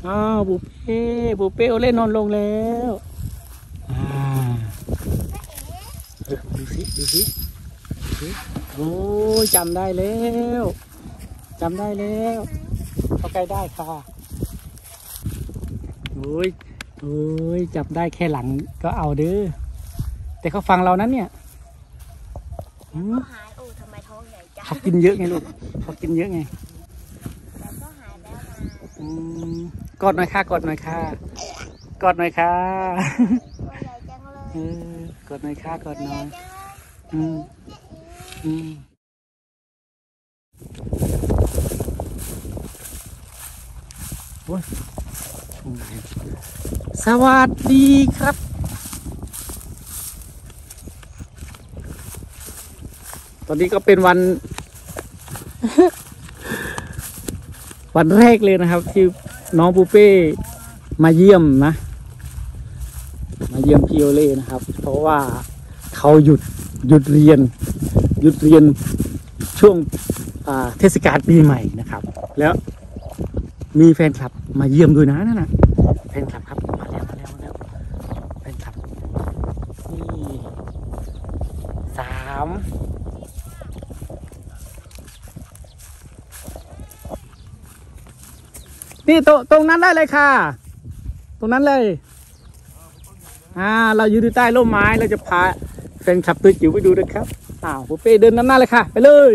อ้าวบุเป้โอเล่นอนลงแล้วดูสิโอ้ยจำได้แล้วเข้าใกล้ได้ค่ะโอ้ยจับได้แค่หลังก็เอาเด้อแต่เขาฟังเรานั้นเนี่ยหายโอ้ทำไมท้องใหญ่จังเขากินเยอะไงลูกเขากินเยอะไงแล้วก็หายแล้วกอดหน่อยค่ะกอดหน่อยค่ะตัวใหญ่จังเลยกอดหน่อยค่ะกอดหน่อยโอ้ยสวัสดีครับตอนนี้ก็เป็นวัน วันแรกเลยนะครับที่น้องปูเป้มาเยี่ยมนะมาเยี่ยมพี่โอเล่นะครับเพราะว่าเขาหยุดเรียนช่วงเทศกาลปีใหม่นะครับแล้วมีแฟนคลับมาเยี่ยมด้วยนะนั่นนะแฟนคลับครับมาแล้วแฟนคลับนี่3นี่ตรงนั้นได้เลยค่ะตรงนั้นเลยเราอยู่ที่ใต้ร่มไม้เราจะพาแฟนคลับตัวจิ๋วไปดูนะครับปูเป้เดินนำหน้าเลยค่ะไปเลย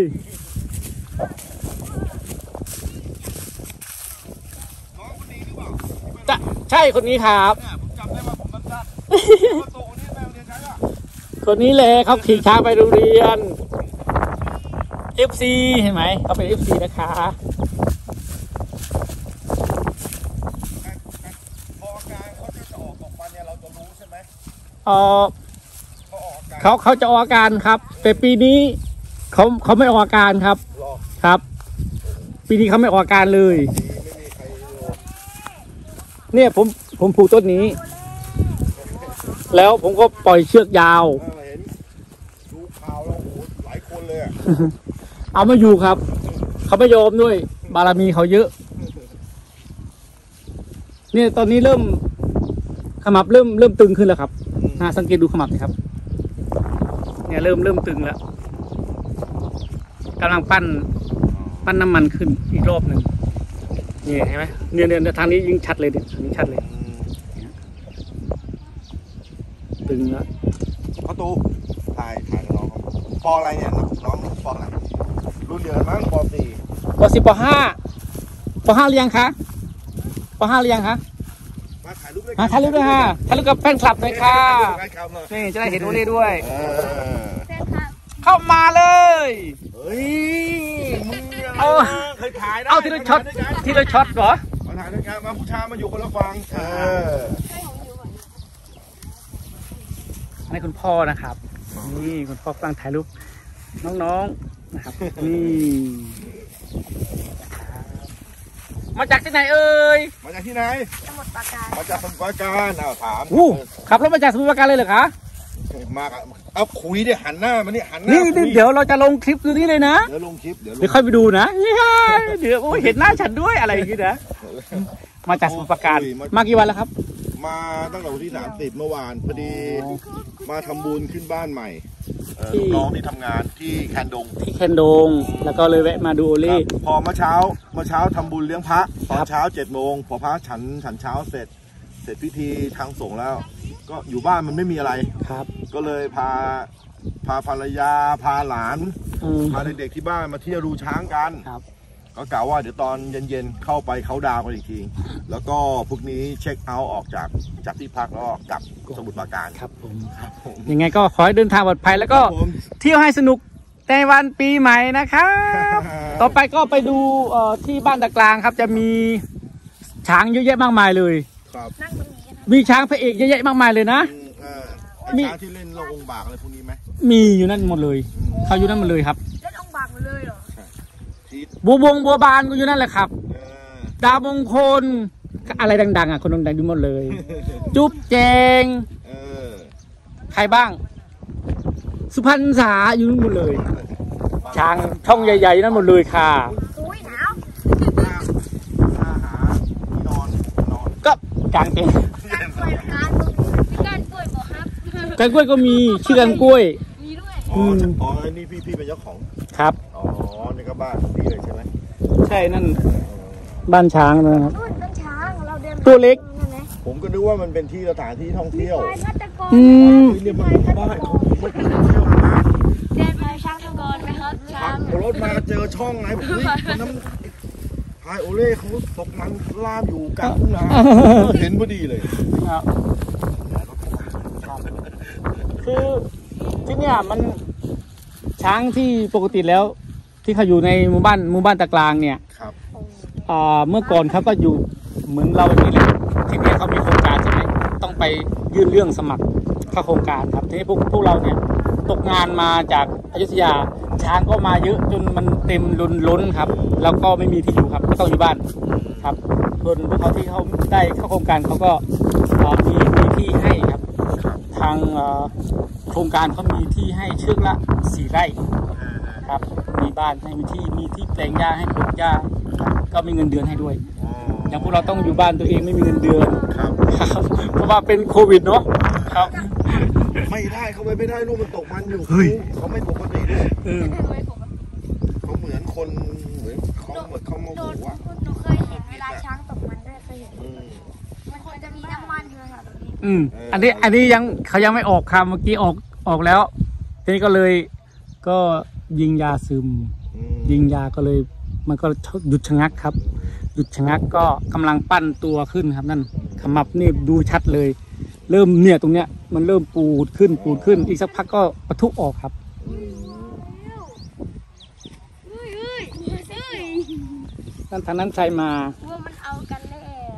ใช่คนนี้ครับคนนี้เลยเขาขี่ช้างไปโรงเรียน FC เห็นไหมเขาเป็น FC นะคะเขาจะออกอาการครับแต่ปีนี้เขาไม่ออกอาการครับปีนี้เขาไม่ออกอาการเลยเนี่ยผมผูกต้นนี้แล้วผมก็ปล่อยเชือกยาวเห็นดูข่าวแล้วหลายคนเลยเอามาอยู่ครับเขาไม่ยอมด้วยบารมีเขาเยอะเนี่ยตอนนี้ขมับเริ่มตึงขึ้นแล้วครับสังเกตดูขมับสิครับเนี่ยเริ่มตึงแล้วกำลังปั้นน้ำมันขึ้นอีกรอบหนึ่งนี่เห็นไหมเนี่ยทางนี้ยิ่งชัดเลยเนี่ยยิ่งชัดเลยตึงแล้วเขาตูถ่ายน้องปออะไรเนี่ยน้องปออะไรรุ่นเดียวกันมั้งป.4 ป.10 ป.5 หรือยังคะป.5 หรือยังคะมาถ่ายรูปด้วยค่ะถ่ายรูปกับแฟนคลับเลยค่ะนี่จะได้เห็นโอเล่ด้วยเข้ามาเลยเฮ้ยมึงเคยถ่ายได้เอาทีละช็อตเหรอมาถ่ายด้วยกันมาผู้ชายมาอยู่คนละฝั่งให้คุณพ่อนะครับนี่คุณพ่อกำลังถ่ายรูปน้องๆนะครับนี่มาจากที่ไหนเอ่ยมาจากที่ไหนสมุทรปราการมาจากสมุทรปราการถามขับรถมาจากสมุทรปราการเลยเหรอคะมาเอาคุยดิหันหน้ามานี่หันหน้านี่เดี๋ยวเราจะลงคลิปตัวนี้เลยนะเดี๋ยวลงคลิปเดี๋ยวค่อยไปดูนะเดี๋ยวเห็นหน้าฉันด้วยอะไรอย่างนี้นะมาจากสมุทรปราการมากี่วันแล้วครับมาตั้งแต่วันที่30เมื่อวานพอดีมาทำบุญขึ้นบ้านใหม่น้องที่ทำงานที่แคนดงแล้วก็เลยแวะมาดูโอเล่พอเมื่อเช้าทำบุญเลี้ยงพระตอนเช้า7 โมงพอพระฉันเช้าเสร็จพิธีทางสงฆ์แล้วก็อยู่บ้านมันไม่มีอะไรครับก็เลยพาภรรยาพาหลานพาเด็กๆที่บ้านมาเที่ยวดูช้างกันก็กล่าวว่าเดี๋ยวตอนเย็นๆเข้าไปเขาดาวกันอีกทีแล้วก็พวกนี้เช็คเอาท์ออกจากที่พักแล้วกลับสมุทรปราการครับผมยังไงก็ขอให้เดินทางปลอดภัยแล้วก็เที่ยวให้สนุกในวันปีใหม่นะครับต่อไปก็ไปดูที่บ้านตะกลางครับจะมีช้างเยอะแยะมากมายเลยมีช้างพระเอกเยอะแยะมากมายเลยนะมีช้างที่เล่นลงองค์บากอะไรพวกนี้ไหมมีอยู่นั่นหมดเลยเขาอยู่นั่นหมดเลยครับเล่นองค์บากหมดเลยเหรอบัวบานก็อยู่นั่นแหละครับดาวมงคลอะไรดังๆคนดังๆดูหมดเลยจุ๊บแจงใครบ้างสุพรรณษาอยู่นั่นหมดเลยช้างช่องใหญ่ๆนั่นหมดเลยค่ะอุ้ยหนาวหาที่นอนกลางเต็นท์การกล้วยการการกล้วยบอกครับกันกล้วยก็มีชื่อกันกล้วยมีด้วยอ๋ออ๋อนี่พี่เป็นเจ้าของครับอ๋อนี่ก็บ้านพี่เลยใช่ไหมใช่นั่นบ้านช้างนะครับนู่นต้นช้างเราเดินตัวเล็กผมก็นึกว่ามันเป็นที่สถานที่ท่องเที่ยวไปพัตกรเนี่ยมันบ้านเขาไม่เป็นท่องเที่ยวนะเดินไปช้างตะกรไหมครับช้างขับรถมาเจอช่องไหนบอกเฮ้ยคนนั้นพายโอเล่เขาตกมันล่ามอยู่กลางทุ่งนาเห็นพอดีเลยครับคือที่เนี่ยมันช้างที่ปกติแล้ว ที่เขาอยู่ในหมู่บ้านตะกลางเนี่ยครับเมื่อก่อนเขาก็อยู่เหมือนเราอย่างนี้แหละทีนี้เขามีโครงการใช่ไหมต้องไปยื่นเรื่องสมัครเข้าโครงการครับทีนี้พวกเราเนี่ยตกงานมาจากอยุธยาช้างก็มาเยอะจนมันเต็มล้นครับแล้วก็ไม่มีที่อยู่ครับก็ต้องอยู่บ้านครับส่วนพวกเขาที่เขาได้เข้าโครงการเขาก็มีที่ให้ครับทางโครงการเขามีที่ให้เชือกละ4 ไร่ครับมีบ้านให้มีที่แปลงหญ้าให้ปลูกหญ้าก็มีเงินเดือนให้ด้วยอย่างพวกเราต้องอยู่บ้านตัวเองไม่มีเงินเดือนครับครับเพราะว่าเป็นโควิดเนาะครับไม่ได้เขาไม่ได้ลูกมันตกมันอยู่เขาไม่ปกติด้วยเขาเหมือนคนเหมือนเขาโมโหอ่ะหนูเคยเห็นเวลาช้างตกมันด้วยเคยเห็นมันจะมีน้ำมันเลยค่ะตรงนี้อันนี้ยังเขายังไม่ออกครับเมื่อกี้ออกแล้วทีนี้ก็เลยก็ยิงยาซึมยิงยาก็เลยมันก็หยุดชะงักครับหยุดชะงักก็กำลังปั้นตัวขึ้นครับนั่นขมับนี่ดูชัดเลย เริ่มเนี่ยตรงเนี้ยมันเริ่มปูดขึ้นอีกสักพักก็ปะทุออกครับนั่นทางนั้นใครมาว่ามันเอากันแล้ว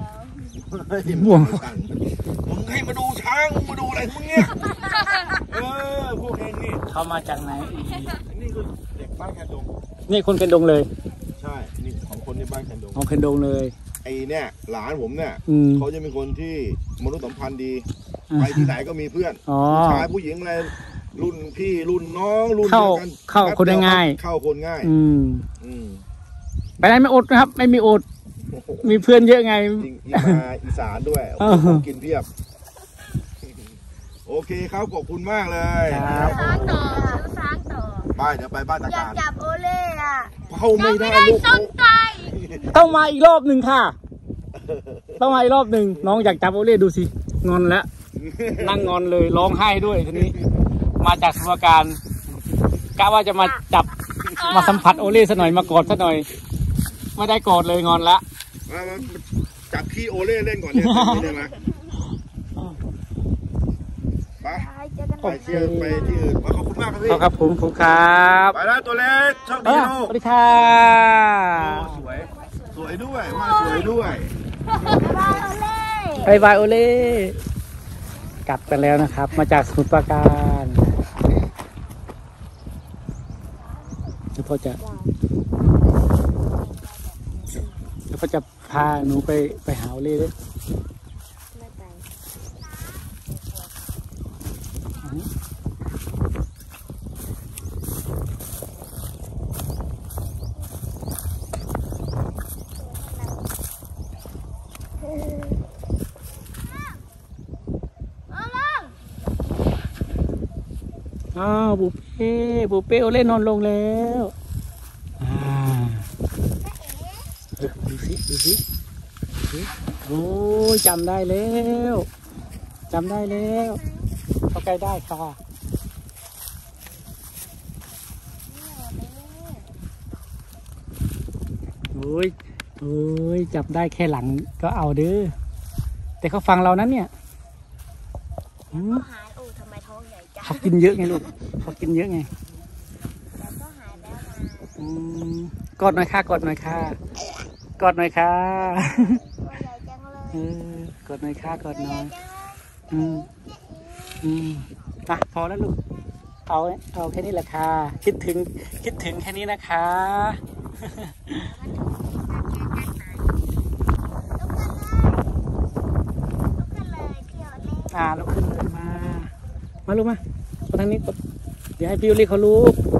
บ่วงมึงให้มาดูช้างมาดูอะไรมึงเนี่ยพวกเองนี่เขามาจากไหนนี่คือเด็กบ้านแคนดงนี่คนเคนดงเลยใช่นี่ของคนในบ้านแคนดงของเคนดงเลยไอ้เนี่ยหลานผมเนี่ยมเขาจะเป็นคนที่มนุษยสัมพันธ์ดีไปที่ไหนก็มีเพื่อนอ๋อผู้ชายผู้หญิงอะไรรุ่นพี่รุ่นน้องรุ่นเข้าดียวกันเข้าคนได้ง่ายเข้าคนง่ายไปไหนไม่อดนะครับ ไม่มีอด มีเพื่อนเยอะไงจริงมาอีสานด้วยเออของกินเพียบ โอเคครับขอบคุณมากเลยครับช้างต่อช้างต่อไปเดี๋ยวไปบ้านตาอยากการจับโอเล่อะเข้าไม่ได้ลูกต้นไทรต้องมาอีกรอบหนึ่งค่ะ ต้องมาอีกรอบหนึ่งน้องอยากจับโอเล่ดูสิงอนแล้วนั่งงอนเลยร้องไห้ด้วยทีนี้ มาจากสมุทรปราการกะว่าจะมาจับมาสัมผัสโอเล่ซะหน่อยมากอดซะหน่อยไม่ได้กอดเลยงอนละมาจับขี้โอเล่เล่นก่อนเนี่ยได้ไหมไปเจอกันไปเที่ยวไปที่อื่นขอบคุณมากครับพี่ครับผมครับไปแล้วตัวเล็กโชคเอดีอลูสกวัสดีค่ะสวยสวยด้วยว่าสวยด้วยบายโอเล่บายโอเล่กลับกันแล้วนะครับ มาจากสมุทรปราการเดี๋ยวพ่อจะพาหนูไปหาโอเล่ด้วยไม่ไปอ้าวบุเป้โอเล่นอนลงแล้วดูสิโอ้ยจำได้แล้วเข้าใกล้ได้ค่ะโอ้ยจับได้แค่หลังก็เอาเด้อแต่เขาฟังเรานั้นเนี่ยก็หายโอ้ทำไมท้องใหญ่จังเขากินเยอะไงลูกเขากินเยอะไงแต่ก็หายแล้วกอดหน่อยค่ะกอดหน่อยค่ะตัวใหญ่จังเลยกอดหน่อยค่ะกอดหน่อยอ่ะพอแล้วลูกเอาแค่นี้แหละค่ะคิดถึงแค่นี้นะคะลุกขึ้นเลยมาลูกมาทางนี้กดเดี๋ยวให้พี่ยูริเขารู้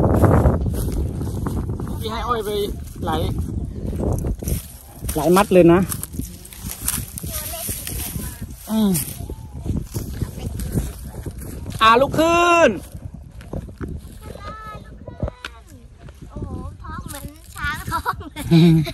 พี่ให้อ้อยไปหลายมัดเลยนะลุกขึ้นโอ้โหท้องเหมือนช้างท้องเลย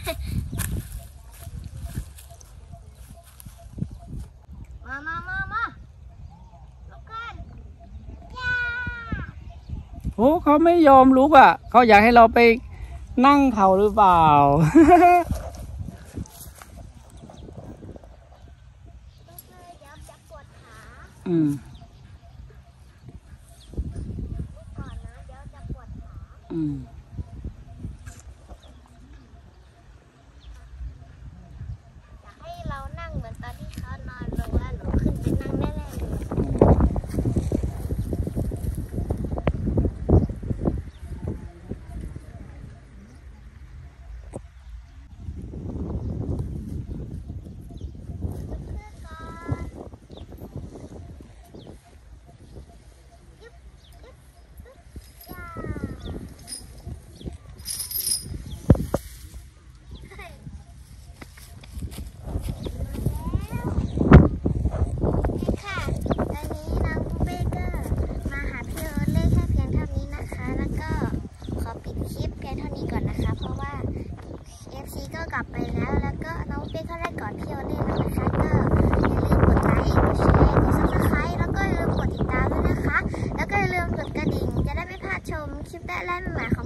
มาลุกขึ้นย่าโอ้เขาไม่ยอมลุกอ่ะเขาอยากให้เราไปนั่งเขาหรือเปล่าเดี๋ยวจะปวดขา ก่อนนะเดี๋ยวจะปวดขา อยากให้เรานั่งเหมือนตอนที่เขานอนลงแล้วหนูขึ้นไปนั่งได้เลย ค่ะตอนนี้น้องปูเป้ก็มาหาพี่โอเล่แค่เพียงเท่านี้นะคะ แล้วก็ขอปิดคลิปเพียงเท่านี้ก่อนนะคะ เพราะว่า FC ก็กลับไปแล้ว แล้วก็น้องปูเป้ก็ได้กอดพี่โอเล่แล้วนะคะ ก็อย่าลืมกดไลค์ กดแชร์ กด Subscribe แล้วก็อย่าลืมกดติดตามด้วยนะคะ แล้วก็อย่าลืมกดกระดิ่งจะได้ไม่พลาดชมคลิปแรกๆใหม่ๆของ